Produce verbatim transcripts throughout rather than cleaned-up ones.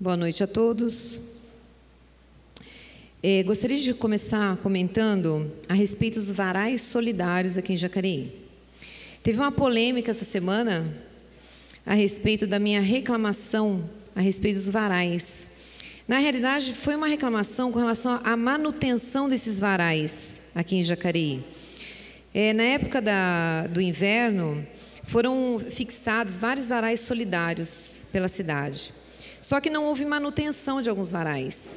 Boa noite a todos. É, gostaria de começar comentando a respeito dos varais solidários aqui em Jacareí. Teve uma polêmica essa semana a respeito da minha reclamação a respeito dos varais. Na realidade, foi uma reclamação com relação à manutenção desses varais aqui em Jacareí. É, na época da, do inverno, foram fixados vários varais solidários pela cidade. Só que não houve manutenção de alguns varais.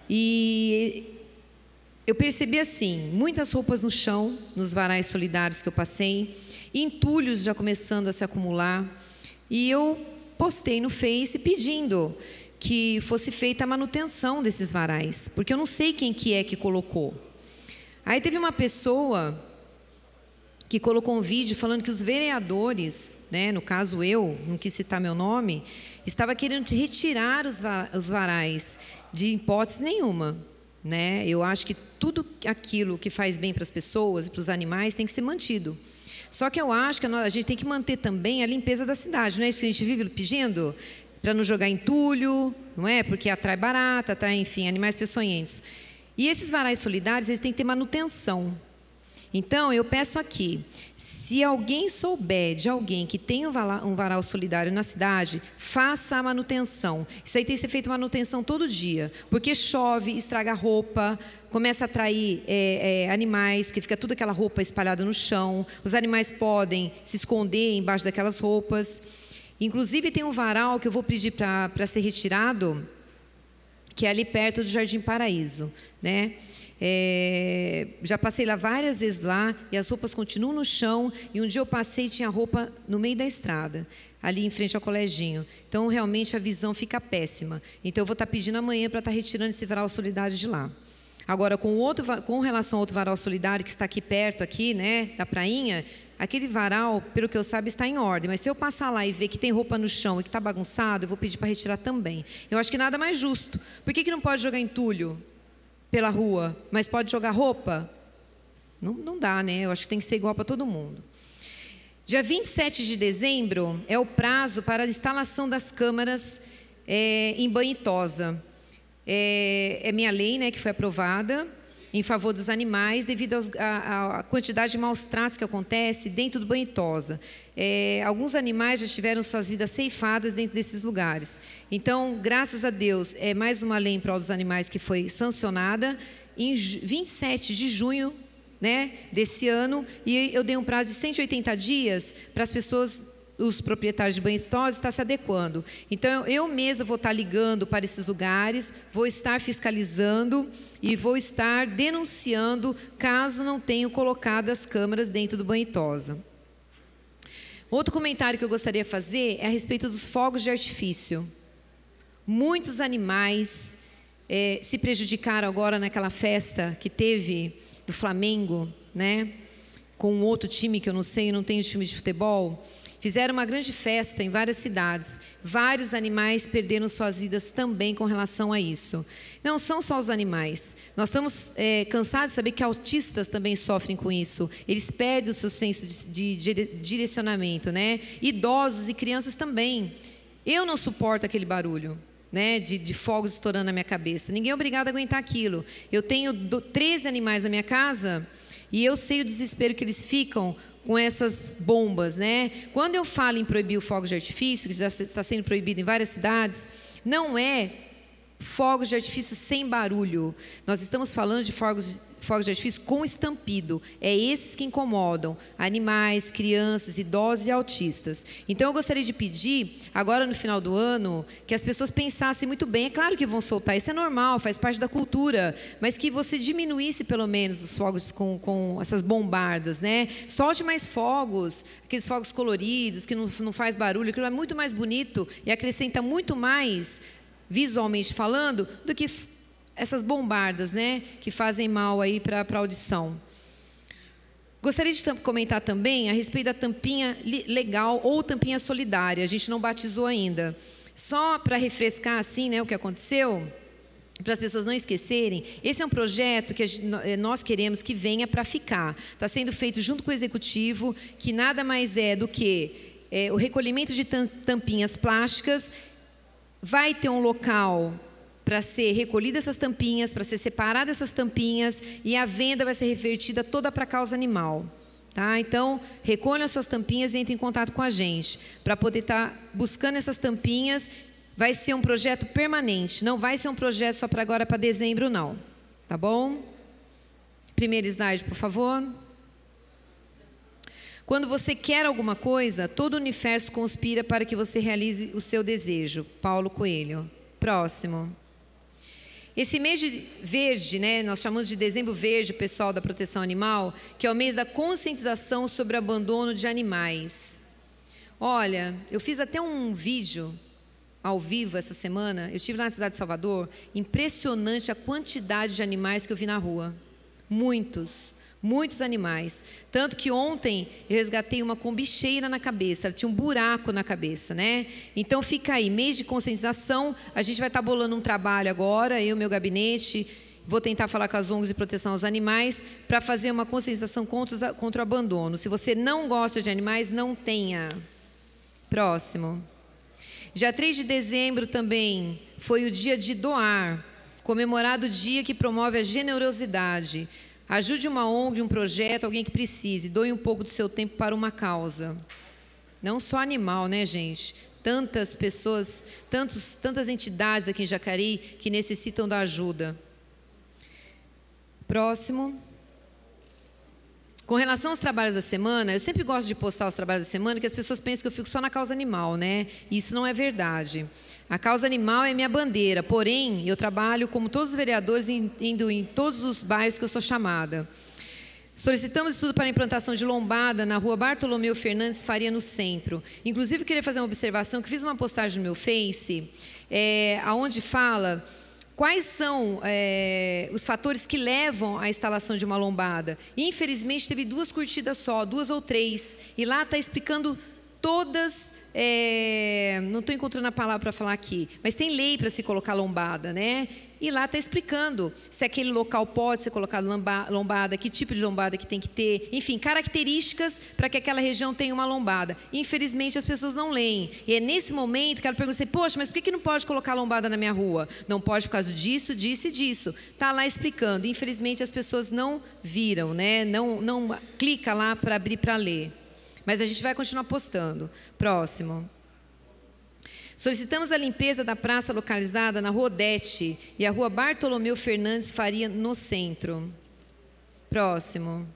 E eu percebi assim, muitas roupas no chão, nos varais solidários que eu passei, entulhos já começando a se acumular. E eu postei no Face pedindo que fosse feita a manutenção desses varais, porque eu não sei quem que é que colocou. Aí teve uma pessoa que colocou um vídeo falando que os vereadores, né, no caso eu, não quis citar meu nome, estava querendo retirar os, va os varais de hipótese nenhuma, né? Eu acho que tudo aquilo que faz bem para as pessoas e para os animais tem que ser mantido. Só que eu acho que a gente tem que manter também a limpeza da cidade, não é isso que a gente vive pedindo? Para não jogar entulho, não é? Porque atrai barata, atrai, enfim, animais peçonhentos. E esses varais solidários, eles têm que ter manutenção. Então, eu peço aqui, se alguém souber de alguém que tem um varal solidário na cidade, faça a manutenção. Isso aí tem que ser feito manutenção todo dia, porque chove, estraga a roupa, começa a atrair é, é, animais, porque fica toda aquela roupa espalhada no chão, os animais podem se esconder embaixo daquelas roupas. Inclusive, tem um varal que eu vou pedir para ser retirado, que é ali perto do Jardim Paraíso, né? É, já passei lá várias vezes lá e as roupas continuam no chão, e um dia eu passei e tinha roupa no meio da estrada, ali em frente ao coleginho. Então realmente a visão fica péssima. Então eu vou estar pedindo amanhã para estar retirando esse varal solidário de lá. Agora, com, outro, com relação ao outro varal solidário que está aqui perto, aqui, né, da prainha, aquele varal, pelo que eu saiba, está em ordem. Mas se eu passar lá e ver que tem roupa no chão e que está bagunçado, eu vou pedir para retirar também. Eu acho que nada mais justo. Por que que não pode jogar entulho pela rua, mas pode jogar roupa? Não, não dá, né? Eu acho que tem que ser igual para todo mundo. Dia vinte e sete de dezembro é o prazo para a instalação das câmaras é, em banhitosa. É, é minha lei, né, que foi aprovada em favor dos animais, devido à quantidade de maus tratos que acontece dentro do banhitosa. É, alguns animais já tiveram suas vidas ceifadas dentro desses lugares. Então, graças a Deus, é mais uma lei em prol dos animais que foi sancionada em vinte e sete de junho, né, desse ano, e eu dei um prazo de cento e oitenta dias para as pessoas, os proprietários de banhitosa, estar se adequando. Então, eu mesma vou estar ligando para esses lugares, vou estar fiscalizando e vou estar denunciando caso não tenham colocado as câmeras dentro do banhitosa. Outro comentário que eu gostaria de fazer é a respeito dos fogos de artifício. Muitos animais é, se prejudicaram agora naquela festa que teve do Flamengo, né? Com um outro time que eu não sei, eu não tenho time de futebol. Fizeram uma grande festa em várias cidades. Vários animais perderam suas vidas também com relação a isso. Não são só os animais. Nós estamos é, cansados de saber que autistas também sofrem com isso. Eles perdem o seu senso de, de, de direcionamento, né? Idosos e crianças também. Eu não suporto aquele barulho, né, de, de fogos estourando na minha cabeça. Ninguém é obrigado a aguentar aquilo. Eu tenho do, treze animais na minha casa e eu sei o desespero que eles ficam com essas bombas, né? Quando eu falo em proibir o fogo de artifício, que já está sendo proibido em várias cidades, não é fogos de artifício sem barulho. Nós estamos falando de fogos, fogos de artifício com estampido. É esses que incomodam animais, crianças, idosos e autistas. Então, eu gostaria de pedir, agora no final do ano, que as pessoas pensassem muito bem. É claro que vão soltar, isso é normal, faz parte da cultura, mas que você diminuísse pelo menos os fogos com, com essas bombardas, né? Solte mais fogos, aqueles fogos coloridos, que não, não faz barulho, aquilo é muito mais bonito e acrescenta muito mais, visualmente falando, do que essas bombardas, né, que fazem mal aí para a audição. Gostaria de comentar também a respeito da tampinha legal ou tampinha solidária. A gente não batizou ainda. Só para refrescar assim, né, o que aconteceu, para as pessoas não esquecerem, esse é um projeto que nós queremos que venha para ficar. Está sendo feito junto com o Executivo, que nada mais é do que é, o recolhimento de tampinhas plásticas, vai ter um local para ser recolhida essas tampinhas, para ser separada essas tampinhas, e a venda vai ser revertida toda para a causa animal. Tá? Então, recolham as suas tampinhas e entre em contato com a gente, para poder estar tá buscando essas tampinhas. Vai ser um projeto permanente, não vai ser um projeto só para agora, para dezembro, não. Tá bom? Primeiro slide, por favor. Quando você quer alguma coisa, todo o universo conspira para que você realize o seu desejo. Paulo Coelho. Próximo. Esse mês de verde, né, nós chamamos de dezembro verde, pessoal da proteção animal, que é o mês da conscientização sobre o abandono de animais. Olha, eu fiz até um vídeo ao vivo essa semana, eu estive lá na cidade de Salvador, impressionante a quantidade de animais que eu vi na rua. Muitos, muitos animais. Tanto que ontem eu resgatei uma com bicheira na cabeça, ela tinha um buraco na cabeça, né? Então fica aí, mês de conscientização, a gente vai estar bolando um trabalho agora, eu e meu gabinete, vou tentar falar com as O N Gs de proteção aos animais, para fazer uma conscientização contra, os, contra o abandono. Se você não gosta de animais, não tenha. Próximo. Dia três de dezembro também foi o dia de doar, comemorado o dia que promove a generosidade. Ajude uma O N G, um projeto, alguém que precise. Doe um pouco do seu tempo para uma causa. Não só animal, né, gente? Tantas pessoas, tantos, tantas entidades aqui em Jacareí que necessitam da ajuda. Próximo. Com relação aos trabalhos da semana, eu sempre gosto de postar os trabalhos da semana, que as pessoas pensam que eu fico só na causa animal, né? Isso não é verdade. A causa animal é minha bandeira, porém, eu trabalho como todos os vereadores, indo em todos os bairros que eu sou chamada. Solicitamos estudo para a implantação de lombada na rua Bartolomeu Fernandes Faria, no centro. Inclusive, queria fazer uma observação, que fiz uma postagem no meu Face, é, onde fala quais são é, os fatores que levam à instalação de uma lombada. E, infelizmente, teve duas curtidas só, duas ou três, e lá está explicando todas. É, não estou encontrando a palavra para falar aqui, mas tem lei para se colocar lombada, né? E lá está explicando se aquele local pode ser colocado lombada, que tipo de lombada que tem que ter, enfim, características para que aquela região tenha uma lombada. Infelizmente, as pessoas não leem. E é nesse momento que ela pergunta assim, poxa, mas por que não pode colocar lombada na minha rua? Não pode por causa disso, disso e disso. Está lá explicando. Infelizmente, as pessoas não viram, né? Não, não clica lá para abrir para ler. Mas a gente vai continuar postando. Próximo. Solicitamos a limpeza da praça localizada na Rua Odete e a Rua Bartolomeu Fernandes Faria, no centro. Próximo.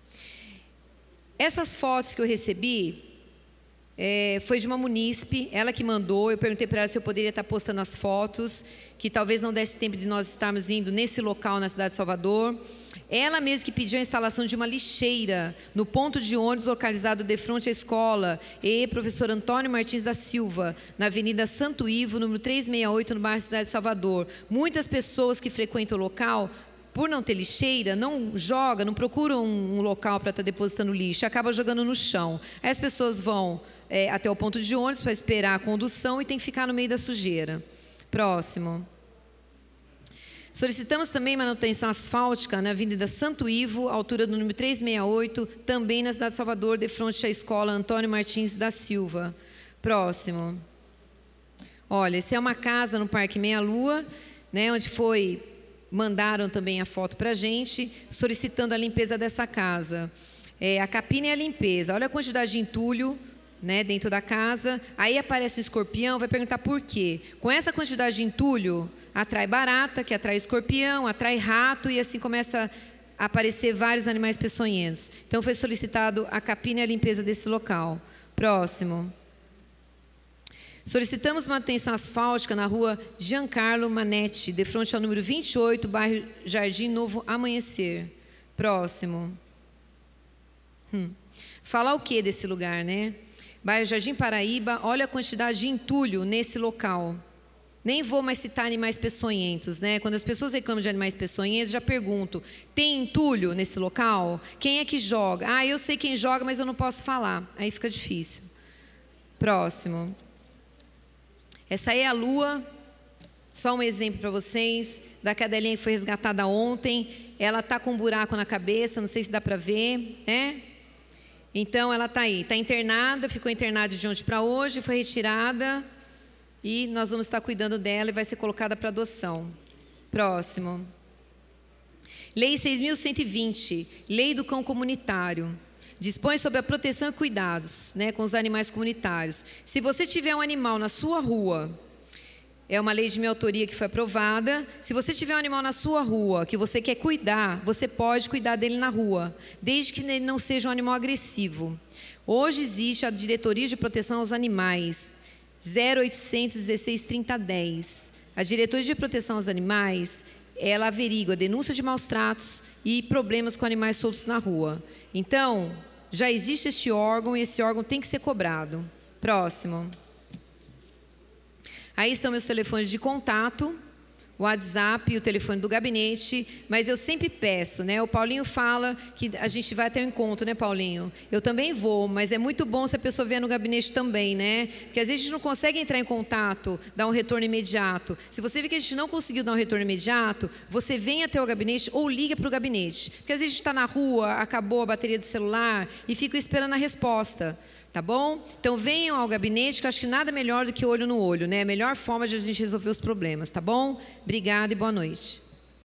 Essas fotos que eu recebi é, foi de uma munícipe, ela que mandou. Eu perguntei para ela se eu poderia estar postando as fotos, que talvez não desse tempo de nós estarmos indo nesse local na cidade de Salvador. Ela mesma que pediu a instalação de uma lixeira no ponto de ônibus localizado de frente à escola, e professor Antônio Martins da Silva, na Avenida Santo Ivo, número trezentos e sessenta e oito, no bairro Cidade de Salvador. Muitas pessoas que frequentam o local, por não ter lixeira, não jogam, não procuram um local para estar depositando lixo, acabam jogando no chão. Aí as pessoas vão é, até o ponto de ônibus para esperar a condução e tem que ficar no meio da sujeira. Próximo. Solicitamos também manutenção asfáltica na Avenida Santo Ivo, altura do número trezentos e sessenta e oito, também na cidade de Salvador, de frente à escola Antônio Martins da Silva. Próximo. Olha, essa é uma casa no Parque Meia Lua, né, onde foi, mandaram também a foto para a gente, solicitando a limpeza dessa casa. É, a capina e a limpeza. Olha a quantidade de entulho, né, dentro da casa. Aí aparece um escorpião, vai perguntar por quê. Com essa quantidade de entulho, atrai barata, que atrai escorpião, atrai rato, e assim começa a aparecer vários animais peçonhentos. Então foi solicitado a capina e a limpeza desse local. Próximo. Solicitamos manutenção asfáltica na rua Giancarlo Manetti, de frente ao número vinte e oito, bairro Jardim Novo Amanhecer. Próximo. Hum. Falar o que desse lugar, né? Bairro Jardim Paraíba, olha a quantidade de entulho nesse local. Nem vou mais citar animais peçonhentos, né? Quando as pessoas reclamam de animais peçonhentos, já pergunto, tem entulho nesse local? Quem é que joga? Ah, eu sei quem joga, mas eu não posso falar. Aí fica difícil. Próximo. Essa aí é a lua, só um exemplo para vocês, da cadelinha que foi resgatada ontem. Ela está com um buraco na cabeça, não sei se dá para ver, né? Então, ela está aí, está internada, ficou internada de ontem para hoje, foi retirada. e nós vamos estar cuidando dela e vai ser colocada para adoção. Próximo. Lei seis mil cento e vinte, Lei do Cão Comunitário. Dispõe sobre a proteção e cuidados, né, com os animais comunitários. Se você tiver um animal na sua rua, é uma lei de minha autoria que foi aprovada. Se você tiver um animal na sua rua que você quer cuidar, você pode cuidar dele na rua, desde que ele não seja um animal agressivo. Hoje existe a Diretoria de Proteção aos Animais, zero oitocentos dezesseis trinta dez. A Diretoria de Proteção aos Animais, ela averigua denúncia de maus tratos e problemas com animais soltos na rua. Então, já existe este órgão e esse órgão tem que ser cobrado. Próximo. Aí estão meus telefones de contato, o WhatsApp e o telefone do gabinete, mas eu sempre peço, né? O Paulinho fala que a gente vai ter um encontro, né, Paulinho? Eu também vou, mas é muito bom se a pessoa vier no gabinete também, né? Porque às vezes a gente não consegue entrar em contato, dar um retorno imediato. Se você vê que a gente não conseguiu dar um retorno imediato, você vem até o gabinete ou liga para o gabinete. Porque às vezes a gente está na rua, acabou a bateria do celular e fica esperando a resposta. Tá bom? Então venham ao gabinete, que eu acho que nada melhor do que olho no olho, né? A melhor forma de a gente resolver os problemas, tá bom? Obrigada e boa noite.